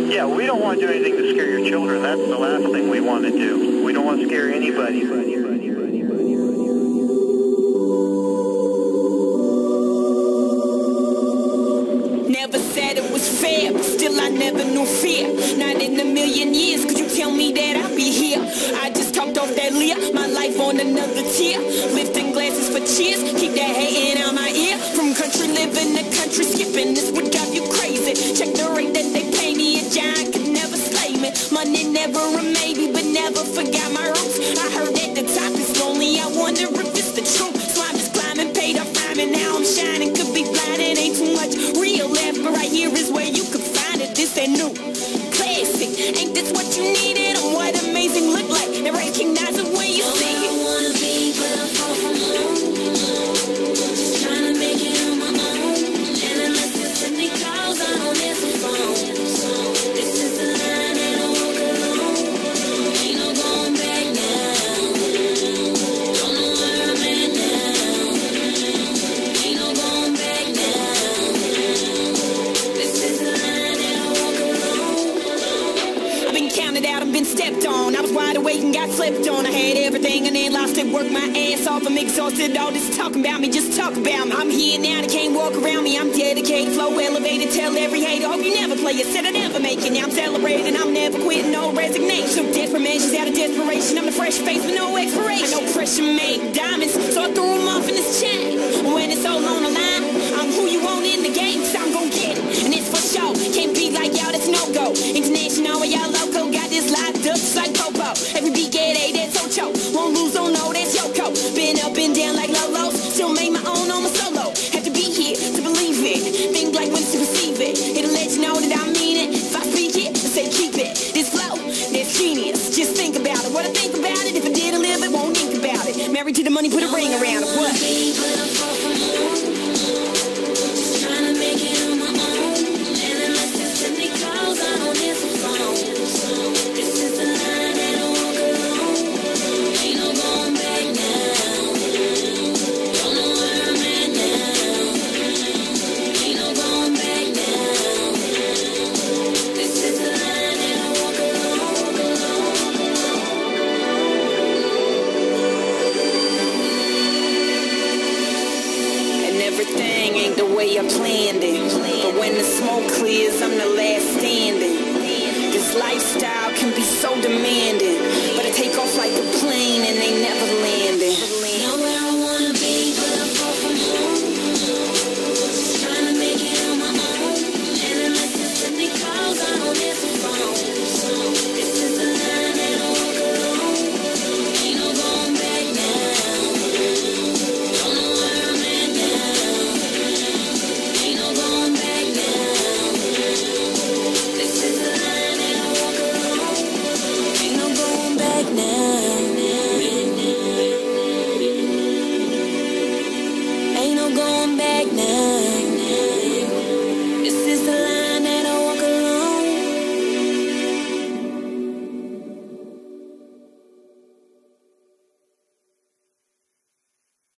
Yeah, we don't want to do anything to scare your children. That's the last thing we want to do. We don't want to scare anybody. Never said it was fair, but still I never knew fear. Not in a million years could you tell me that I'll be here. I just talked off that leer, my life on another tier. Lifting glasses for cheers, keep that hating out my ear. From country living to country skipping, this would drive you crazy. Check the rate that they pay me, a giant could never slay me. Money never a maybe, but never forgot my roots. I heard at the top it's lonely, I wonder if it's the truth. So I'm just climbing, paid off rhyming, now I'm shining. Could be blind, it ain't too much real left, but right here is where you could find it. This ain't new, classic. Ain't this what you needed? And what amazing look like? They recognize it when you see it. I don't wanna be, but I'm far from home. Just trying to make it on my own. And unless you send me calls, I don't answer phone. This is the line that I walk alone. Ain't no going back now. Don't know where I'm at now. Ain't no going back now. This is the line that I walk alone. I've been counted out, I've been stepped on. I was wide awake and got slept on. I had everything and then lost it. Worked my ass off, I'm exhausted. All this talking about me, just talk about me. I'm here now, they can't walk around me. I'm dedicated, flow elevated, tell every hater. Hope you never play it, said I never make it. Now I'm celebrating, I'm never quitting, no resignation. Desperate measures out of desperation. I'm the fresh face with no expiration. I know pressure make diamonds, so I threw them off in this chain. When it's all on the line, I'm who you want in the game, so I'm gon' get it. And it's for sure, can't be like y'all, that's no-go. International, y'all loco, got this locked up just like Popo. Every beat get A, that's Ocho. Won't lose, don't know, that's Yoko. Been up and down like Lolo, still make my own on my solo. Have to be here to believe it, think like when to receive it. It'll let you know that I mean it. If I speak it, I say keep it. This flow, that's genius, just think about it. What I think about it, if I didn't live it, won't think about it. Married to the money, put a ring around it. What? Just trying to make it on my own. And unless you send me calls, I don't answer phone. This is the line that I walk alone. Ain't no going back now. Don't know where I'm at now. Ain't no going back now. This is the line that I walk alone. And everything ain't the way I planned it. But when the smoke clears, I'm the last standing. This lifestyle can be so demanding, but I take off like a